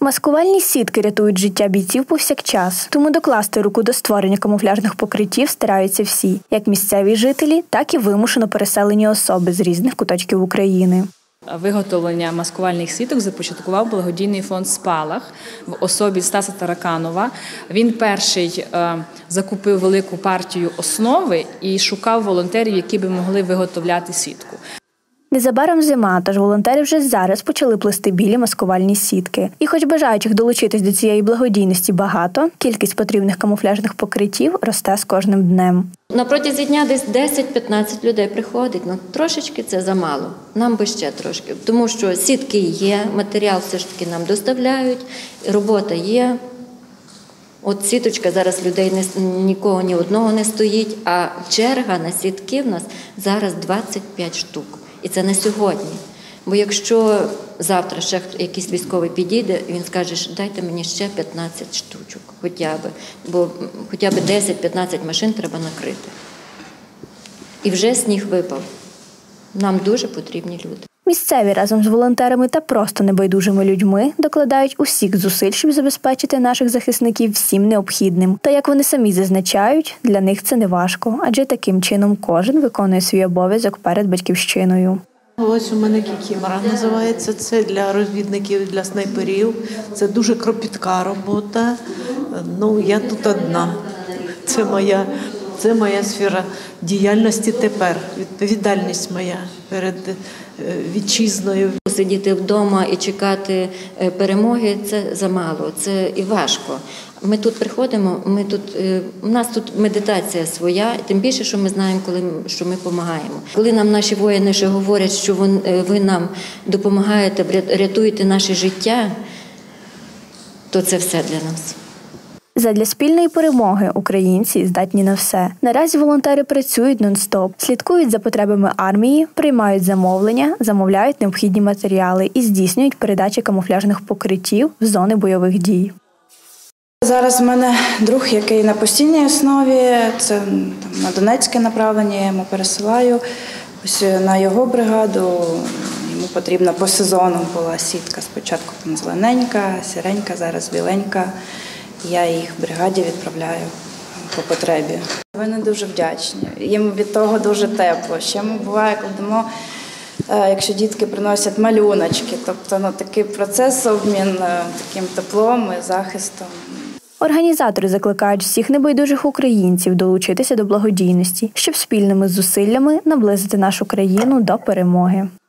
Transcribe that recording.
Маскувальні сітки рятують життя бійців повсякчас, тому докласти руку до створення камуфляжних покриттів стараються всі – як місцеві жителі, так і вимушено переселені особи з різних куточків України. Виготовлення маскувальних сіток започаткував благодійний фонд «Спалах» в особі Стаса Тараканова. Він перший закупив велику партію основи і шукав волонтерів, які би могли виготовляти сітку. Незабаром зима, тож волонтери вже зараз почали плести білі маскувальні сітки. І хоч бажаючих долучитись до цієї благодійності багато, кількість потрібних камуфляжних покриттів росте з кожним днем. На протязі дня десь 10-15 людей приходить, трошечки це замало, нам би ще трошки. Тому що сітки є, матеріал все ж таки нам доставляють, робота є. От сіточка зараз людей нікого ні одного не стоїть, а черга на сітки в нас зараз 25 штук. І це не сьогодні. Бо якщо завтра ще якийсь військовий підійде, він скаже, дайте мені ще 15 штучок хоча б. Бо хоча б 10-15 машин треба накрити. І вже сніг випав. Нам дуже потрібні люди. Місцеві разом з волонтерами та просто небайдужими людьми докладають усіх зусиль, щоб забезпечити наших захисників всім необхідним. Та, як вони самі зазначають, для них це не важко, адже таким чином кожен виконує свій обов'язок перед батьківщиною. Ось у мене кікімора називається, це для розвідників, для снайперів. Це дуже кропітка робота. Я тут одна. Це моя сфера діяльності тепер, відповідальність моя перед вітчизною. Сидіти вдома і чекати перемоги – це замало, це і важко. Ми тут приходимо, у нас тут медитація своя, тим більше, що ми знаємо, що ми допомагаємо. Коли нам наші воїни ще говорять, що ви нам допомагаєте, рятуєте наше життя, то це все для нас. Задля спільної перемоги українці здатні на все. Наразі волонтери працюють нон-стоп, слідкують за потребами армії, приймають замовлення, замовляють необхідні матеріали і здійснюють передачі камуфляжних покриттів в зони бойових дій. Зараз в мене друг, який на постійній основі, це на Донецьке направлення, я йому пересилаю. Ось на його бригаду йому потрібна по сезону була сітка. Спочатку зелененька, сіренька, зараз біленька. Я їх бригаді відправляю по потребі. Вони дуже вдячні, їм від того дуже тепло. Ще буває, коли йдемо, якщо дітки приносять малюночки, тобто такий процес, обмін таким теплом і захистом. Організатори закликають всіх небайдужих українців долучитися до благодійності, щоб спільними зусиллями наблизити нашу країну до перемоги.